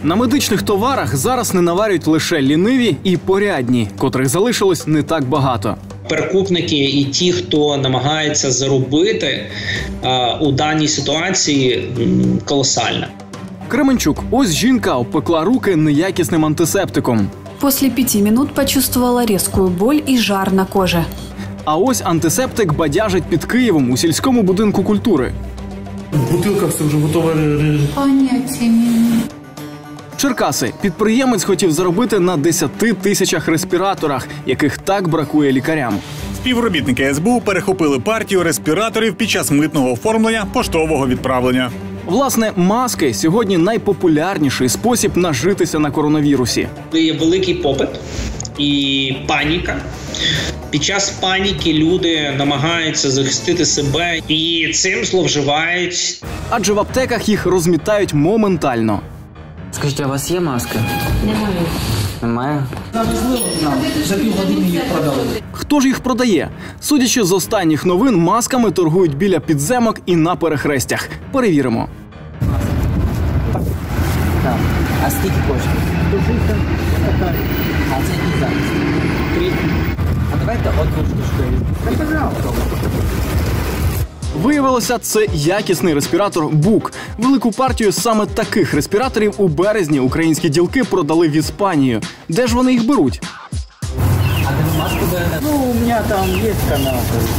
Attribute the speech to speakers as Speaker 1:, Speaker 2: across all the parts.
Speaker 1: На медичних товарах зараз не наварюють лише ліниві і порядні, котрих залишилось не так багато.
Speaker 2: Перекупники і ті, хто намагається заробити у даній ситуації, колосальна.
Speaker 1: Кременчук. Ось жінка обпекла руки неякісним антисептиком.
Speaker 3: После 5 минут почувствовала резкую боль и жар на коже.
Speaker 1: А ось антисептик бадяжить під Києвом у сільському будинку культури.
Speaker 4: В бутилках це вже готове.
Speaker 3: Поняття не.
Speaker 1: Черкаси. Підприємець хотів заробити на 10 тисячах респіраторах, яких так бракує лікарям.
Speaker 5: Співробітники СБУ перехопили партію респіраторів під час митного оформлення поштового відправлення.
Speaker 1: Власне, маски – сьогодні найпопулярніший спосіб нажитися на коронавірусі.
Speaker 2: Є великий попит і паніка. Під час паніки люди намагаються захистити себе і цим зловживають.
Speaker 1: Адже в аптеках їх розмітають моментально.
Speaker 6: Скажіть, а у вас є маски?
Speaker 7: Немає.
Speaker 6: Немає?
Speaker 4: За півгодини їх продали.
Speaker 1: Хто ж їх продає? Судячи з останніх новин, масками торгують біля підземок і на перехрестях. Перевіримо.
Speaker 6: Так. А скільки коштує? А це який захист? 3. А давайте одну штучку.
Speaker 1: Виявилося, це якісний респіратор «Бук». Велику партію саме таких респіраторів у березні українські ділки продали в Іспанію. Де ж вони їх беруть?
Speaker 6: А де маску берете?
Speaker 8: Ну, у меня там есть канал,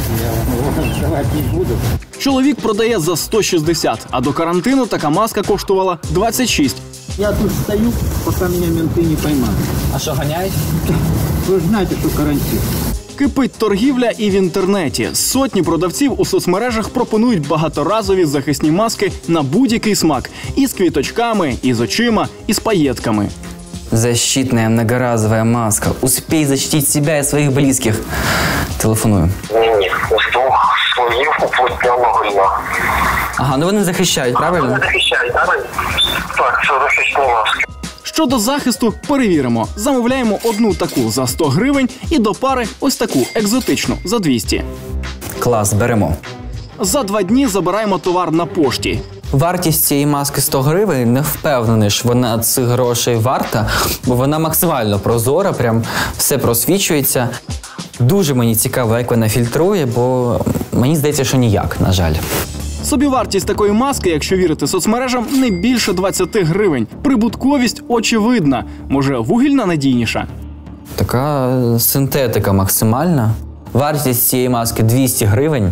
Speaker 8: я вам давать не буду.
Speaker 1: Чоловік продає за 160, а до карантину така маска коштувала 26.
Speaker 8: Я тут стою, пока меня менты не поймают.
Speaker 6: А що, ганяють?
Speaker 8: Вы же знаете, что карантин.
Speaker 1: Кипить торгівля і в інтернеті. Сотні продавців у соцмережах пропонують багаторазові захисні маски на будь-який смак. І з квіточками, і з очима, і з паєтками.
Speaker 6: Защитная многоразовая маска. Успей защитить себя и своих близких. Телефоную.
Speaker 9: Ні, з 2 слоїв уплотненого льна.
Speaker 6: Ага, ну вони захищають, правильно?
Speaker 9: Вони захищають, правильно? Так, це захисні маски.
Speaker 1: Щодо захисту, перевіримо. Замовляємо одну таку за 100 гривень і до пари ось таку екзотичну за 200.
Speaker 6: Клас, беремо.
Speaker 1: За 2 дні забираємо товар на пошті.
Speaker 6: Вартість цієї маски 100 гривень, не впевнений, що вона цих грошей варта, бо вона максимально прозора, прям все просвічується. Дуже мені цікаво, як вона фільтрує, бо мені здається, що ніяк, на жаль.
Speaker 1: Собівартість такої маски, якщо вірити соцмережам, не більше 20 гривень. Прибутковість очевидна. Може, вугільна надійніша?
Speaker 6: Така синтетика максимальна. Вартість цієї маски 200 гривень.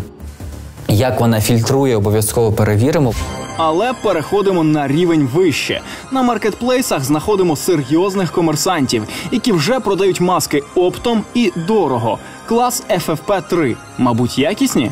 Speaker 6: Як вона фільтрує, обов'язково перевіримо.
Speaker 1: Але переходимо на рівень вище. На маркетплейсах знаходимо серйозних комерсантів, які вже продають маски оптом і дорого. Клас FFP3. Мабуть, якісні?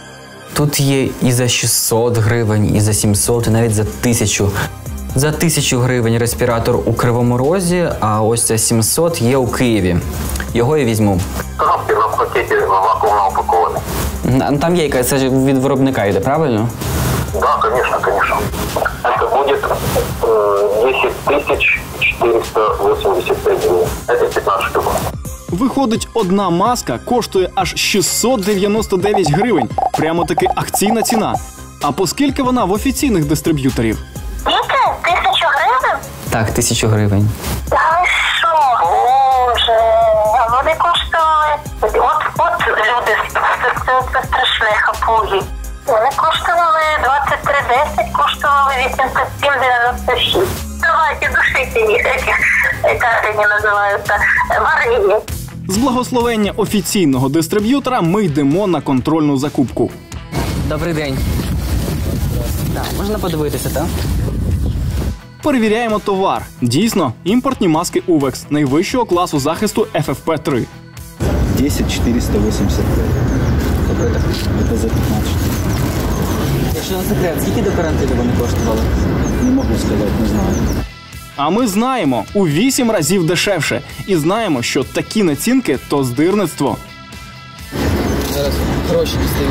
Speaker 6: Тут є і за 600 гривень, і за 700, і навіть за 1000. За 1000 гривень респіратор у Кривому Розі, а ось за 700 є у Києві. Його я візьму.
Speaker 9: Коробки в пакеті вакуумно упаковані.
Speaker 6: Там є якась, це ж від виробника йде, правильно?
Speaker 9: Да, конечно, конечно. Это будет 10 485 гривен. Это 15 штук.
Speaker 1: Виходить, одна маска коштує аж 699 гривень. Прямо-таки акційна ціна. А по скільки вона в офіційних дистриб'юторів?
Speaker 7: Скільки? 1000 гривень?
Speaker 6: Так, 1000 гривень.
Speaker 7: Та ви що? Боже, а вони коштували. От люди, це страшне хапуги. Вони коштували 23,10, коштували 87,96. Давайте, душите їх, як вони називаються, варені.
Speaker 1: З благословення офіційного дистриб'ютора ми йдемо на контрольну закупку.
Speaker 6: Добрий день. Так, можна подивитися, так?
Speaker 1: Перевіряємо товар. Дійсно, імпортні маски UVEX найвищого класу захисту FFP3.
Speaker 8: 10 485. Это за 15 штук.
Speaker 6: Якщо не секрет, скільки до карантину вони коштували?
Speaker 8: Не могу сказать, не знаю.
Speaker 1: А ми знаємо, у 8 разів дешевше. І знаємо, що такі націнки – то здирництво.
Speaker 6: Зараз гроші дістаю.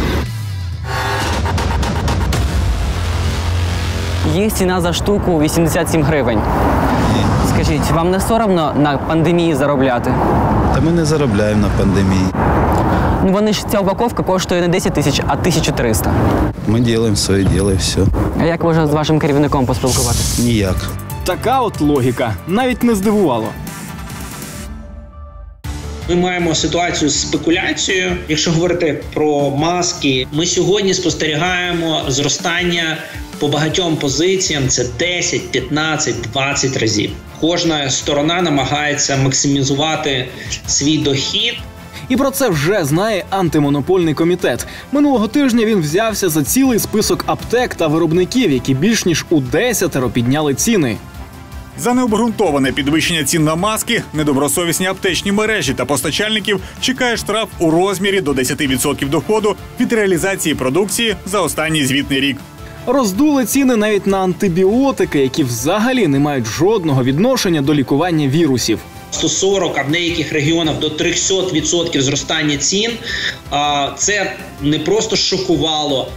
Speaker 6: Їх ціна за штуку 87 гривень. Скажіть, вам не соромно на пандемії заробляти?
Speaker 10: Та ми не заробляємо на пандемії.
Speaker 6: Ну вони ж, ця упаковка коштує не 10 тисяч, а 1300.
Speaker 10: Ми робимо своє діло і все.
Speaker 6: А як можна з вашим керівником поспілкуватися?
Speaker 10: Ніяк.
Speaker 1: Така от логіка. Навіть не здивувало.
Speaker 2: Ми маємо ситуацію з спекуляцією. Якщо говорити про маски, ми сьогодні спостерігаємо зростання по багатьом позиціям. Це 10, 15, 20 разів. Кожна сторона намагається максимізувати свій дохід.
Speaker 1: І про це вже знає антимонопольний комітет. Минулого тижня він взявся за цілий список аптек та виробників, які більш ніж у 10 підняли ціни.
Speaker 5: За необґрунтоване підвищення цін на маски недобросовісні аптечні мережі та постачальників чекає штраф у розмірі до 10% доходу від реалізації продукції за останній звітний рік.
Speaker 1: Роздули ціни навіть на антибіотики, які взагалі не мають жодного відношення до лікування вірусів.
Speaker 2: 140, а в деяких регіонах до 300% зростання цін. Це не просто шокувало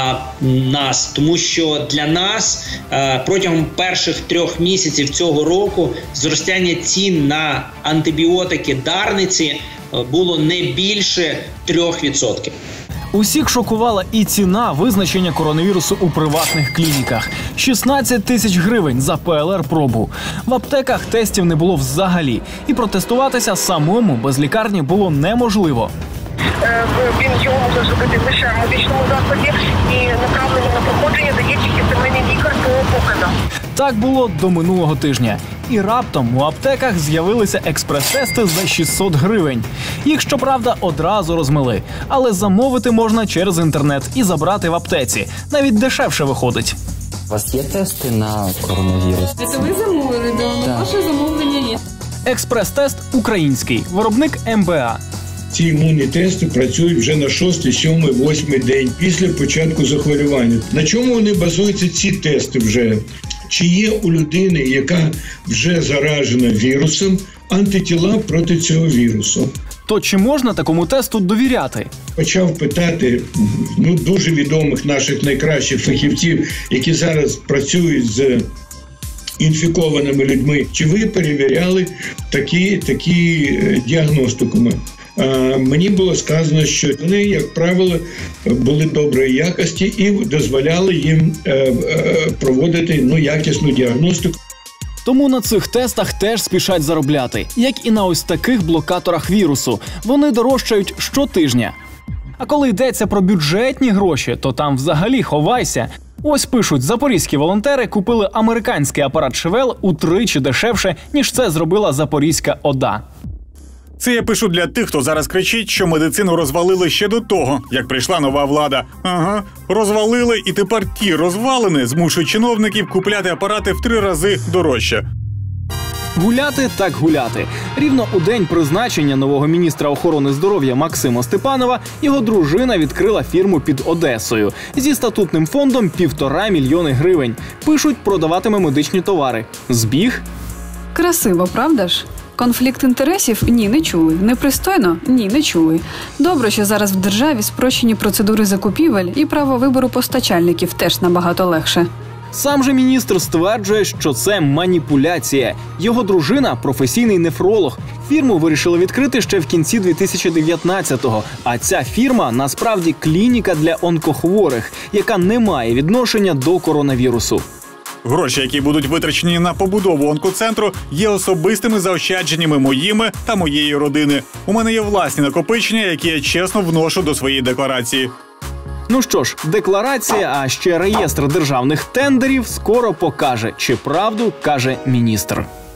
Speaker 2: нас, тому що для нас протягом перших 3 місяців цього року зростання цін на антибіотики дарниці було не більше 3%.
Speaker 1: Усіх шокувала і ціна визначення коронавірусу у приватних клініках. 16 тисяч гривень за ПЛР-пробу. В аптеках тестів не було взагалі. І протестуватися самому без лікарні було неможливо.
Speaker 7: Він його може зробити лише в медичному закладі і направлення на проходження дає тільки сімейний лікар по показам.
Speaker 1: Так було до минулого тижня. І раптом у аптеках з'явилися експрес-тести за 600 гривень. Їх, щоправда, одразу розмили. Але замовити можна через інтернет і забрати в аптеці. Навіть дешевше виходить.
Speaker 6: У вас є тести на коронавірус?
Speaker 11: Це ви замовили, да? Ваше замовлення є.
Speaker 1: Експрес-тест український. Виробник МБА.
Speaker 12: Ці імунні тести працюють вже на 6, 7, 8 день після початку захворювання. На чому вони базуються, ці тести вже? Чи є у людини, яка вже заражена вірусом, антитіла проти цього вірусу?
Speaker 1: То чи можна такому тесту довіряти?
Speaker 12: Почав питати дуже відомих наших найкращих фахівців, які зараз працюють з інфікованими людьми. Чи ви перевіряли такі діагностикуми? Мені було сказано, що вони, як правило, були доброї якості і дозволяли їм проводити якісну діагностику.
Speaker 1: Тому на цих тестах теж спішать заробляти, як і на ось таких блокаторах вірусу. Вони дорожчають щотижня. А коли йдеться про бюджетні гроші, то там взагалі ховайся. Ось пишуть, запорізькі волонтери купили американський апарат ШВЛ утричі дешевше, ніж це зробила Запорізька ОДА.
Speaker 5: Це я пишу для тих, хто зараз кричить, що медицину розвалили ще до того, як прийшла нова влада. Ага, розвалили, і тепер ті розвалини змушують чиновників купляти апарати в 3 рази дорожче.
Speaker 1: Гуляти так гуляти. Рівно у день призначення нового міністра охорони здоров'я Максима Степанова його дружина відкрила фірму під Одесою. Зі статутним фондом 1,5 мільйони гривень. Пишуть, продаватиме медичні товари. Збіг?
Speaker 3: Красиво, правда ж? Конфлікт інтересів? Ні, не чули. Непристойно? Ні, не чули. Добре, що зараз в державі спрощені процедури закупівель і право вибору постачальників теж набагато легше.
Speaker 1: Сам же міністр стверджує, що це маніпуляція. Його дружина – професійний нефролог. Фірму вирішили відкрити ще в кінці 2019-го. А ця фірма – насправді клініка для онкохворих, яка не має відношення до коронавірусу.
Speaker 5: Гроші, які будуть витрачені на побудову онкоцентру, є особистими заощадженнями моїми та моєї родини. У мене є власні накопичення, які я чесно вношу до своєї декларації.
Speaker 1: Ну що ж, декларація, а ще реєстр державних тендерів скоро покаже, чи правду каже міністр.